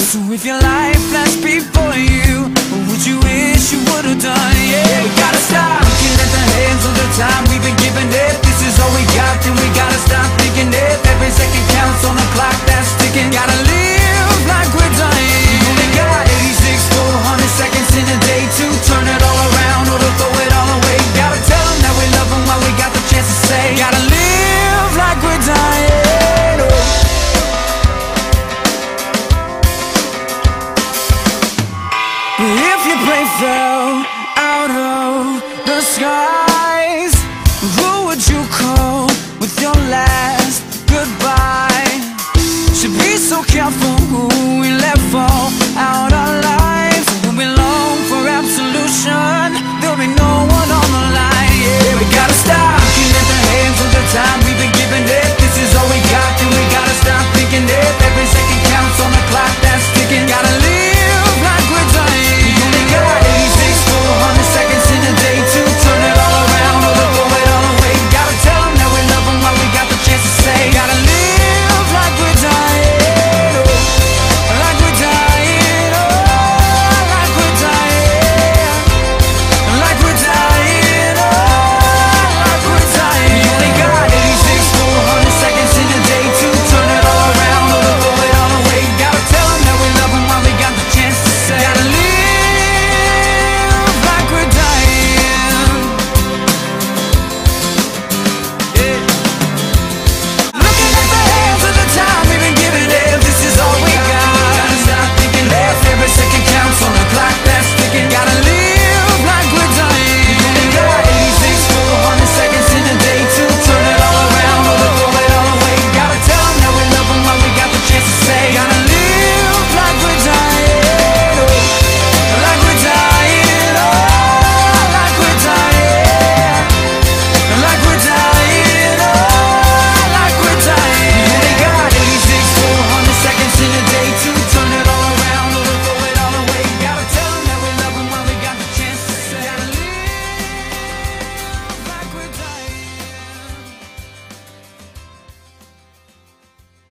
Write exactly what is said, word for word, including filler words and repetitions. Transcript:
So if your life flashed before you, what would you wish you would've done? Yeah, we gotta stop looking at the hands of the time we've been giving it. This is all we got, then we gotta stop thinking it. Every second counts on the clock that's ticking. Gotta live like we're dying. You only got eighty-six four hundred seconds in a day to turn it all around or to throw it all away. Gotta tell them that we love them while we got the chance to say. Gotta live like we're dying. Oh. If your plane fell out of the sky,